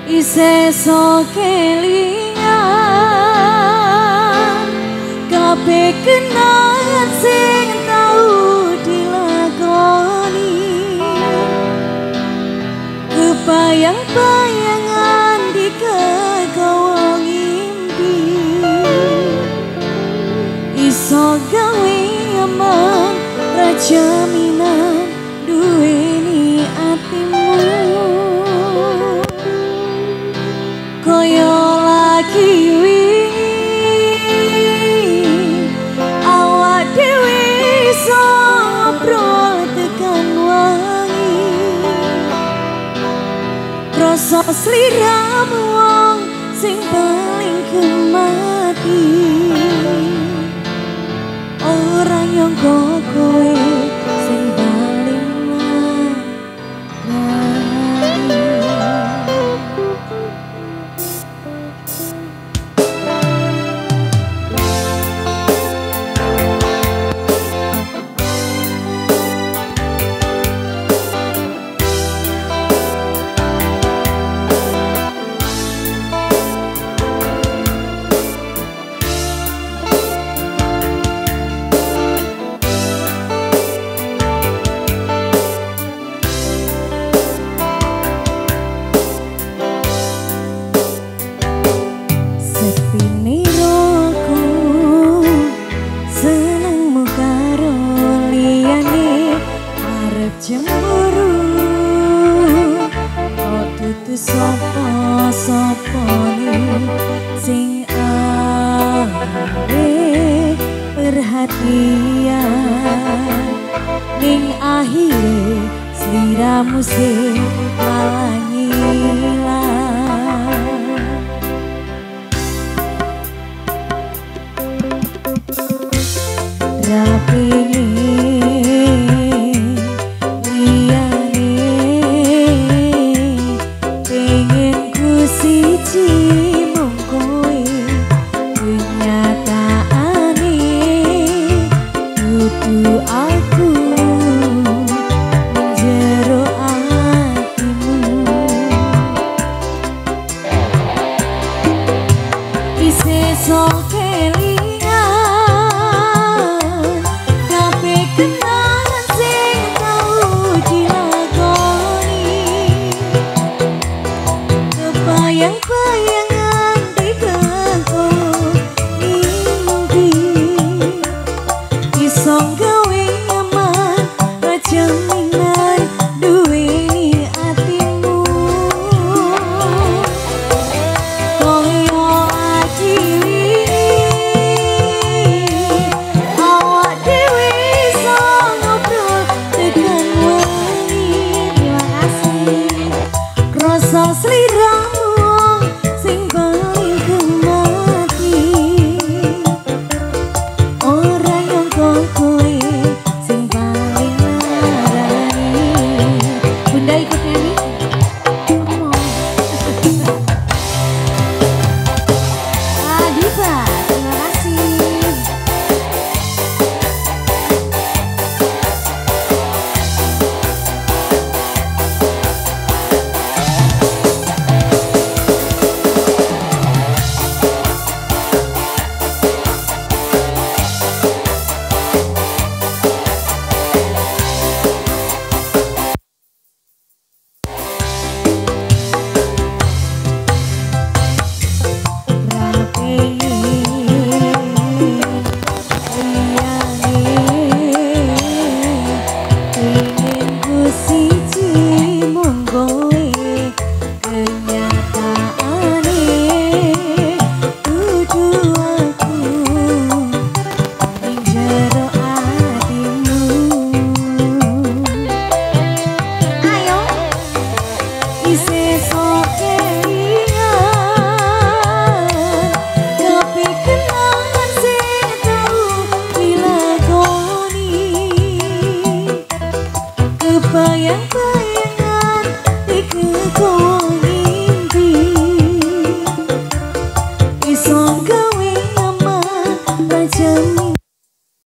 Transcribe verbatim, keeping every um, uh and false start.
Isih so kelingan kabeh kenangan sing tau dilakoni, kebayang-bayangan di kegawa ngimpi, iso gawe aman rajaminan duweni atimu. Koyo lagi wingi awak dhewe iso ngobrol tekan wangi, krasa sliramu wong sing paling kemati, ora nyangka kowe sing paling cemburu, kok tutu sopo-sopone sing are perhatian, ning akhire sliramu sing malah ngilang. Rapingi yang